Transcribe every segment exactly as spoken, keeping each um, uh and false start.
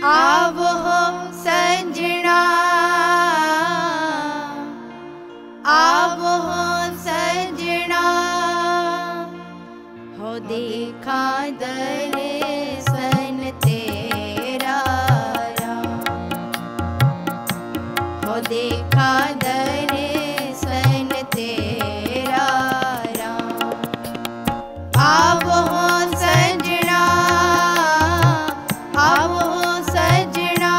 आवो सजना, आवो सजना, हो देखा दर्शन तेरा राम, हो देखा दर्शन तेरा राम। आवो सजना, आवो सजना,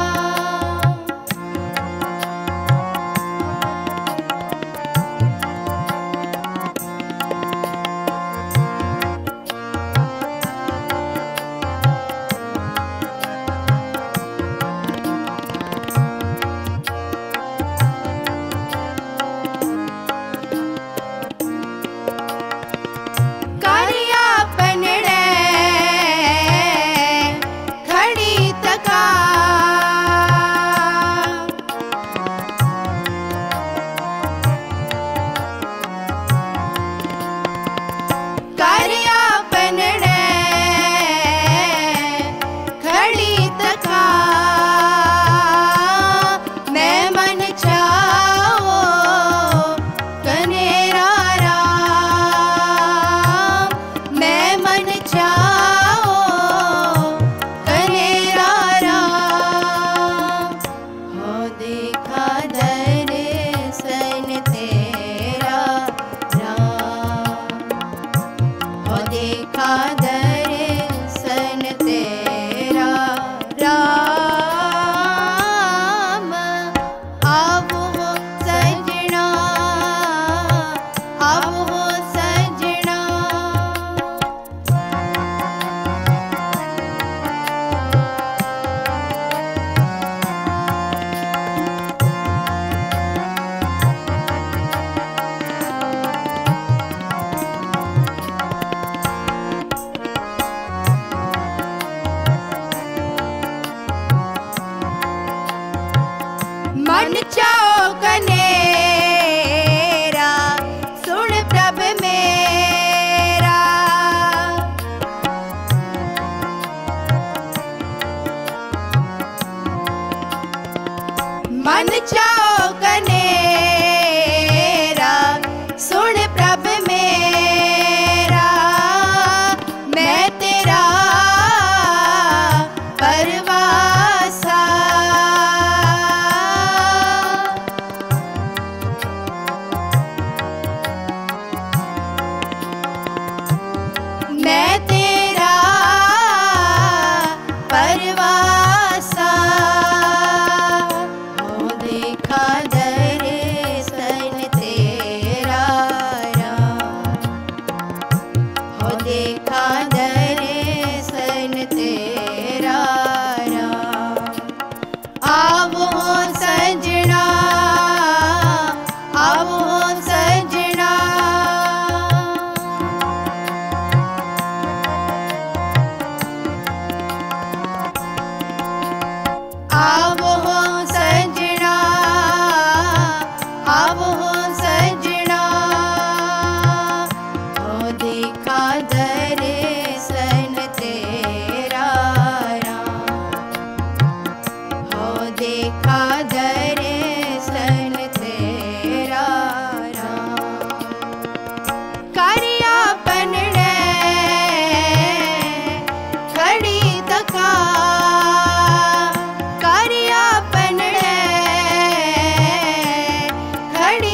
मन चाओ कनेरा, सुन प्रभ मेरा, मन चाओ कनेरा, सुन प्रभ मेरा, मैं तेरा परवासा, मैं तेरा परवासा, हो देखा दर्शन तेरा राम, हो देखा दर्शन तेरा राम। आवो सजना, आवो सजना, आवो सजना, आवो सजना, हो देखा दर्शन तेरा राम, हो देखा दर्शन तेरा राम। करिया पनड़े खड़ी तका, खड़ी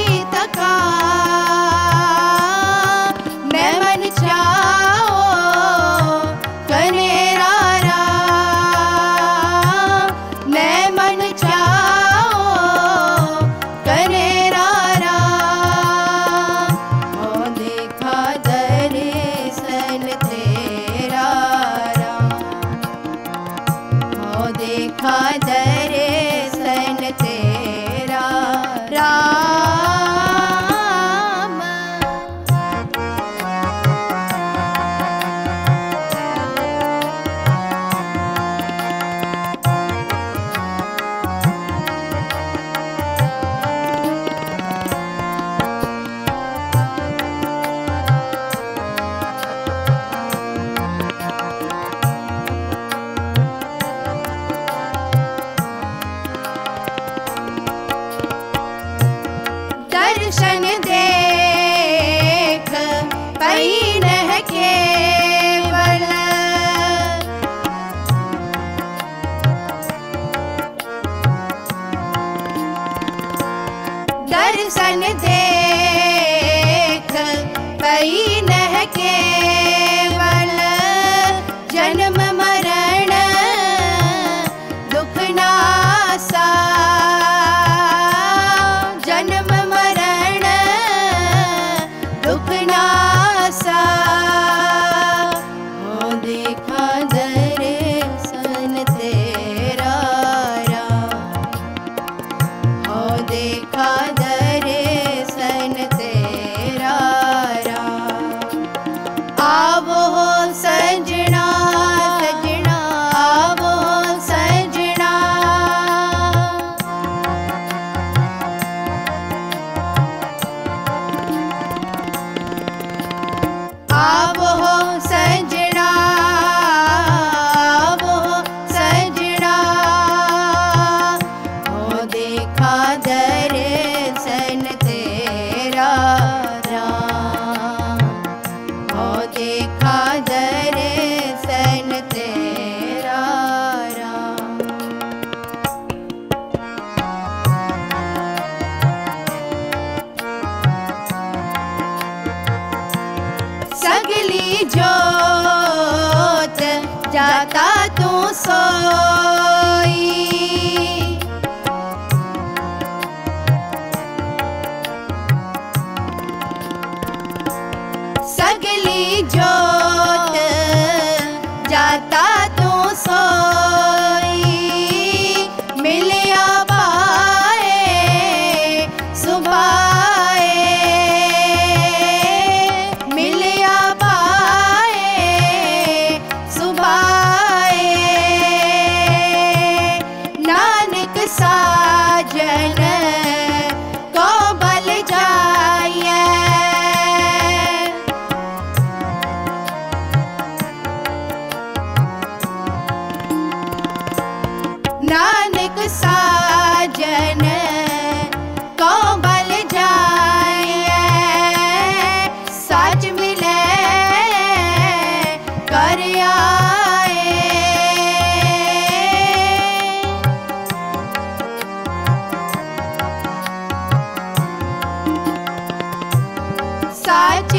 दर्शन देख पई नह केवल। दर्शन देख पई नह केवल। जन्म मरण दुख नासा। जन्म मरण दुख नासा। हो देखा दर्शन तेरा राम। हो देखा दर्शन तेरा राम। आवो सजना सजना आवो सजना। आवो सजना आवो सजना। हो देखा दर्शन तेरा राम। हो देखा दर्शन तेरा राम। सगली जोत जाता तू सोई। सगली जोत जाता तू सोई। मिलिया पाए सुभाए। मिलिया पाए सुभाए। नानक साजन को बल जाइए। नानक साजन को बल जाइए। सच मिले कर आए। सच